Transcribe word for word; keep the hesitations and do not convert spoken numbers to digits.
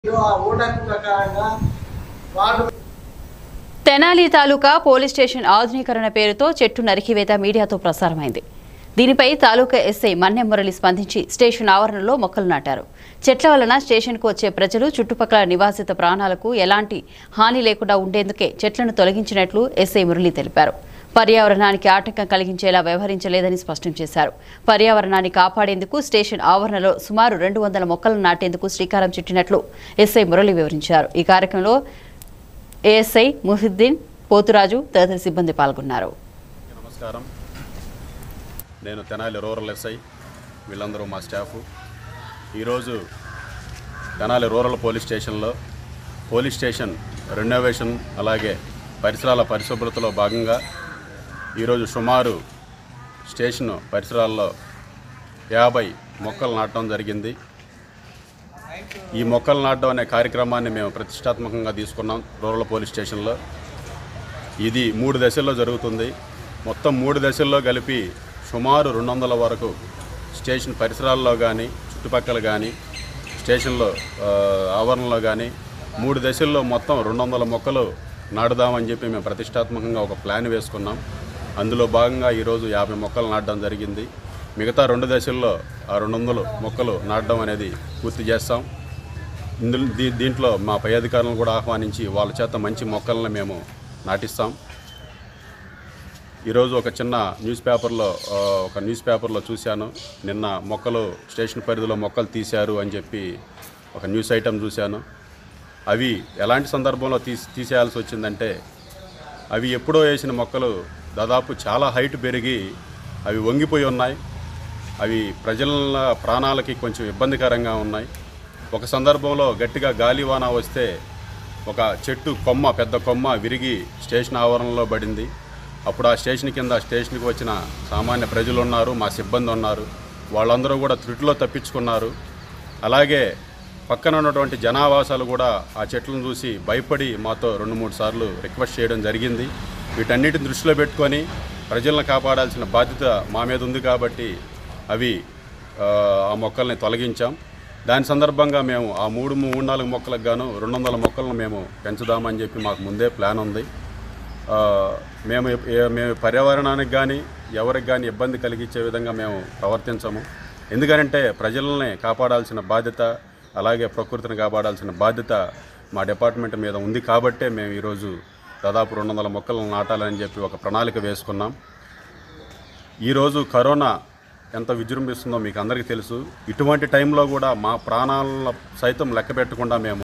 తెనాలి తాలూకా police station ఆధునీకరణ పేరుతో చెట్టు నరికివేత మీడియాతో ప్రసారమైంది. దీనిపై తాలూకా ఎస్ఐ మన్నె మురళి స్పందించి స్టేషన్ ఆవరణలో మొక్కలు నాటారు. చెట్ల వలన స్టేషన్కు వచ్చే ప్రజలు, చుట్టుపక్కల నివాసిత ప్రాణాలకు ఎలాంటి హాని లేకుండా ఉండేందుకే చెట్లను తొలగించినట్లు ఎస్ఐ మురళి తెలిపారు. పర్యావరణానికి ఆటంకం కలిగించేలా వ్యవహరించలేదని స్పష్టం చేశారు. పర్యావరణాన్ని కాపాడేందుకు స్టేషన్ ఆవరణలో సుమారు రెండు వందల మొక్కలను నాటేందుకు శ్రీకారం చుట్టినట్లు ఎస్ఐ మురళి వివరించారు. ఈ కార్యక్రమంలో ఏఎస్ఐ ముహిద్దీన్, పోతురాజు తదితర సిబ్బంది పాల్గొన్నారు. నమస్కారం, నేను తెనాలి రూరల్ ఎస్ఐ, వీళ్ళందరూ మా స్టాఫ్. ఈరోజు తెనాలి రూరల్ పోలీస్ స్టేషన్లో పోలీస్ స్టేషన్ రెనోవేషన్ అలాగే పరిసరాల పరిశుభ్రతలో భాగంగా ఈరోజు సుమారు స్టేషన్ పరిసరాల్లో యాభై మొక్కలు నాటడం జరిగింది. ఈ మొక్కలు నాటడం అనే కార్యక్రమాన్ని మేము ప్రతిష్టాత్మకంగా తీసుకున్నాం రూరల్ పోలీస్ స్టేషన్లో. ఇది మూడు దశల్లో జరుగుతుంది. మొత్తం మూడు దశల్లో కలిపి సుమారు రెండు వందల వరకు స్టేషన్ పరిసరాల్లో కానీ, చుట్టుపక్కల కానీ, స్టేషన్లో ఆవరణలో కానీ మూడు దశల్లో మొత్తం రెండు వందల మొక్కలు నాటుదామని చెప్పి మేము ప్రతిష్టాత్మకంగా ఒక ప్లాన్ వేసుకున్నాం. అందులో భాగంగా ఈరోజు యాభై మొక్కలు నాటడం జరిగింది. మిగతా రెండు దశల్లో ఆ రెండు వందలు మొక్కలు నాటడం అనేది పూర్తి చేస్తాం. ఇందులో దీ దీంట్లో మా పై అధికారులను కూడా ఆహ్వానించి వాళ్ళ చేత మంచి మొక్కలను మేము నాటిస్తాం. ఈరోజు ఒక చిన్న న్యూస్ పేపర్లో ఒక న్యూస్ పేపర్లో చూశాను. నిన్న మొక్కలు స్టేషన్ పరిధిలో మొక్కలు తీశారు అని చెప్పి ఒక న్యూస్ ఐటమ్ చూశాను. అవి ఎలాంటి సందర్భంలో తీసి తీసేయాల్సి వచ్చిందంటే, అవి ఎప్పుడో వేసిన మొక్కలు దాదాపు చాలా హైట్ పెరిగి అవి వంగిపోయి ఉన్నాయి. అవి ప్రజల ప్రాణాలకి కొంచెం ఇబ్బందికరంగా ఉన్నాయి. ఒక సందర్భంలో గట్టిగా గాలివాన వస్తే ఒక చెట్టు కొమ్మ, పెద్ద కొమ్మ విరిగి స్టేషన్ ఆవరణలో పడింది. అప్పుడు ఆ స్టేషన్ కింద స్టేషన్కి వచ్చిన సామాన్య ప్రజలు ఉన్నారు, మా సిబ్బంది ఉన్నారు. వాళ్ళందరూ కూడా త్రుటిలో తప్పించుకున్నారు. అలాగే పక్కన ఉన్నటువంటి జనావాసాలు కూడా ఆ చెట్లను చూసి భయపడి మాతో రెండు మూడు సార్లు రిక్వెస్ట్ చేయడం జరిగింది. వీటన్నిటిని దృష్టిలో పెట్టుకొని ప్రజలను కాపాడాల్సిన బాధ్యత మా మీద ఉంది కాబట్టి అవి ఆ మొక్కల్ని తొలగించాం. దాని సందర్భంగా మేము ఆ మూడు మూడు నాలుగు మొక్కలకు గాను రెండు వందల మొక్కలను మేము పెంచుదామని చెప్పి మాకు ముందే ప్లాన్ ఉంది. మేము మేము పర్యావరణానికి కానీ ఎవరికి కానీ ఇబ్బంది కలిగించే విధంగా మేము ప్రవర్తించము. ఎందుకంటే ప్రజలని కాపాడాల్సిన బాధ్యత, అలాగే ప్రకృతిని కాపాడాల్సిన బాధ్యత మా డిపార్ట్మెంట్ మీద ఉంది కాబట్టే మేము ఈరోజు దాదాపు రెండు వందల మొక్కలను నాటాలని చెప్పి ఒక ప్రణాళిక వేసుకున్నాం. ఈరోజు కరోనా ఎంత విజృంభిస్తుందో మీకు అందరికీ తెలుసు. ఇటువంటి టైంలో కూడా మా ప్రాణాలను సైతం లెక్క పెట్టకుండా మేము